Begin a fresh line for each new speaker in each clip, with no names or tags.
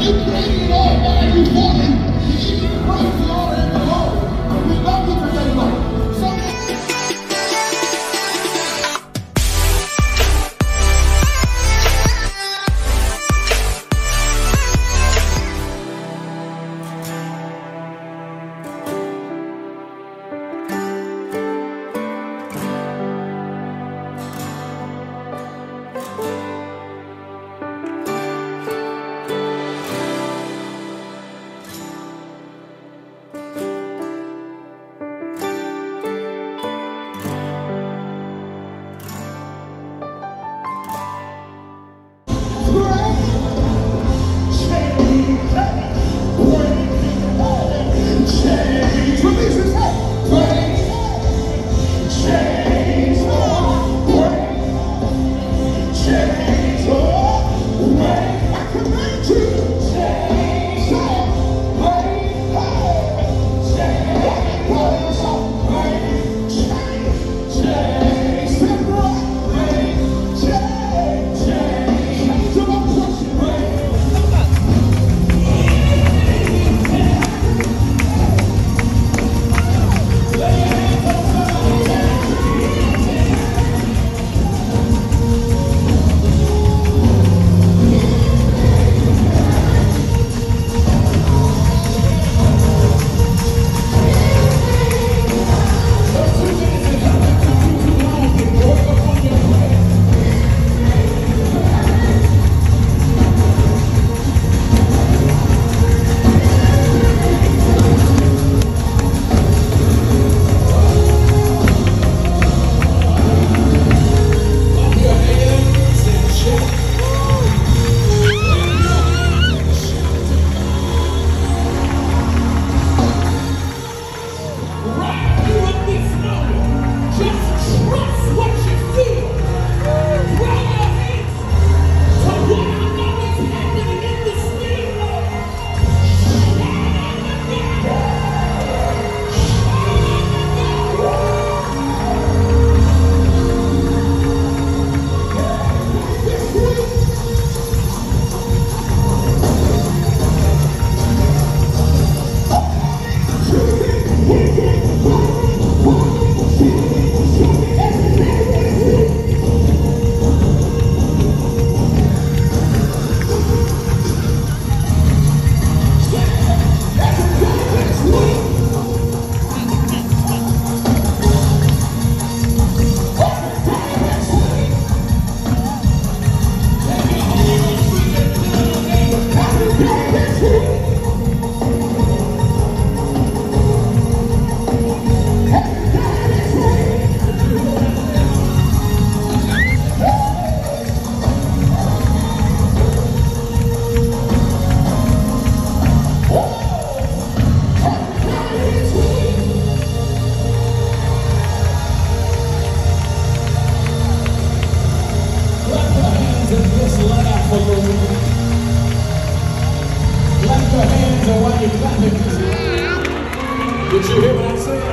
Did you hear what I said?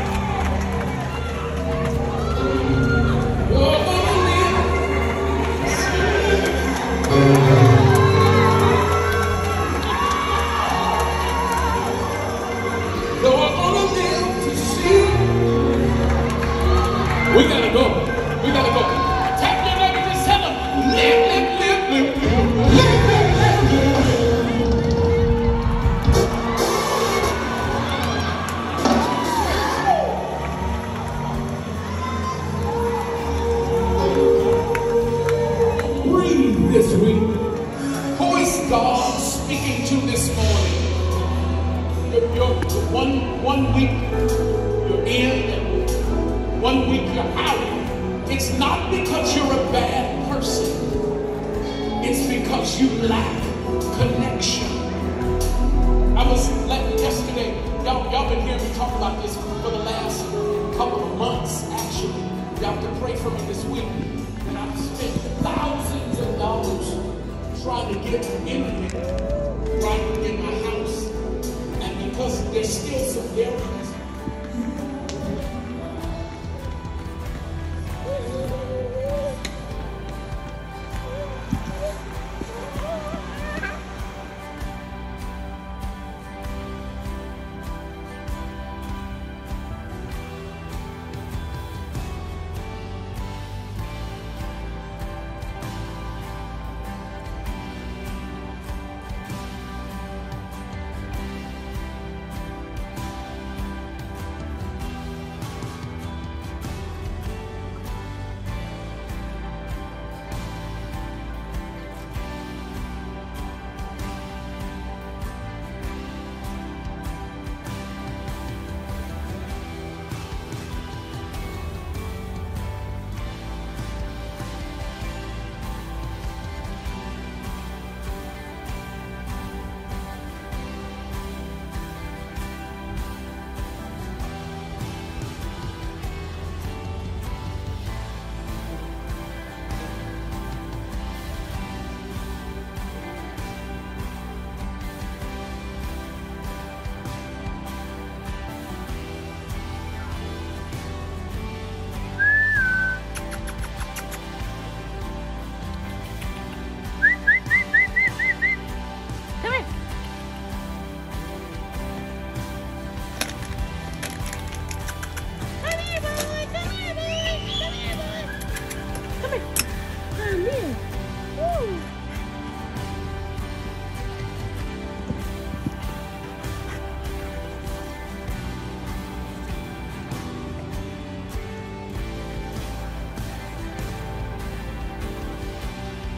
We gotta go. We gotta go. Tap your leg and just tell them, live, live, live, live, live, live, live, live, live. Breathe this week. Who is God speaking to this morning? You're one week you're in, and 1 week you're out. It's not because you're a bad person. It's because you lack connection. I was yesterday, y'all been hearing me talk about this for the last couple of months, actually. Y'all have to pray for me this week. And I've spent thousands of dollars trying to get internet right in my house. And because there's still some areas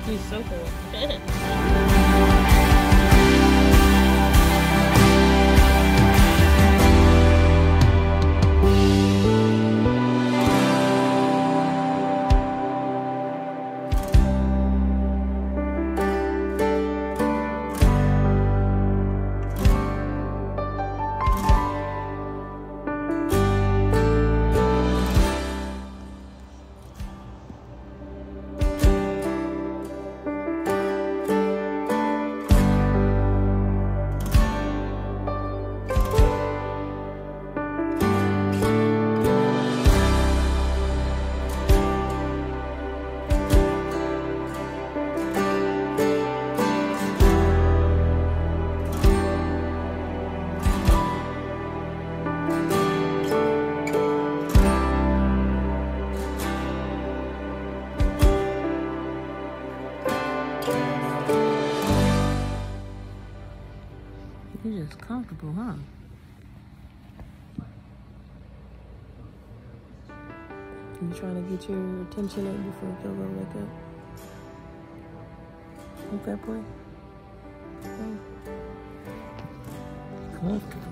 He's so cool. You're just comfortable, huh? You trying to get your attention up before you go wake up? Okay, boy? Okay. Comfortable.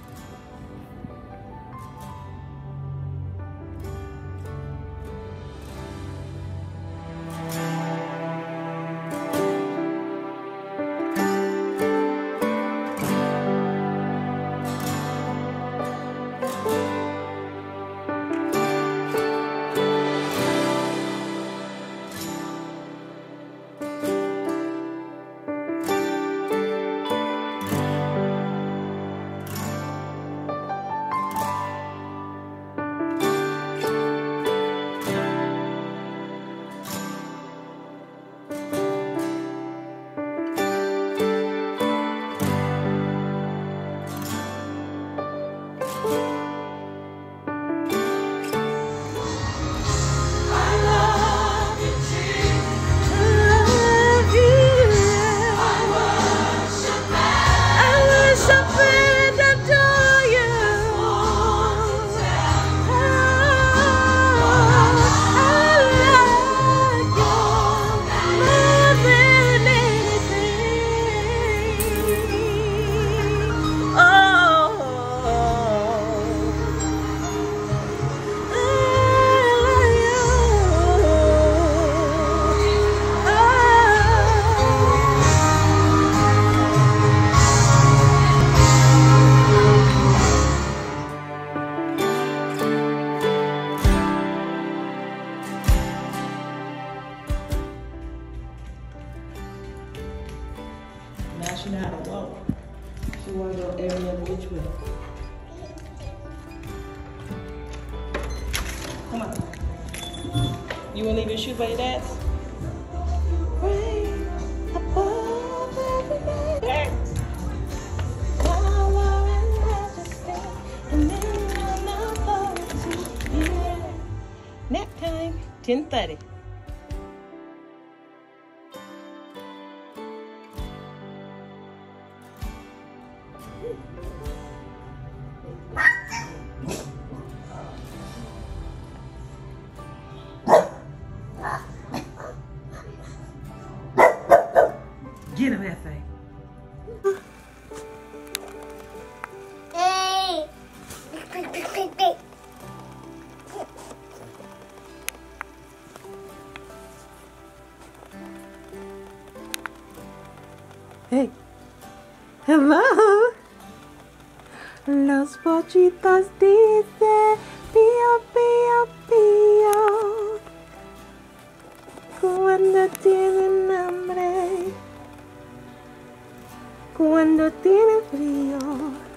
Now she know how to walk. She want to go every other which way. Come on. You want to leave your shoes by your dad's? Nap time, 10:30. Get him, Hefe.
Hey.
Hey. Hello. Los pollitos dicen pío, pío, pío. Cuando tienen hambre. Cuando tienen frío.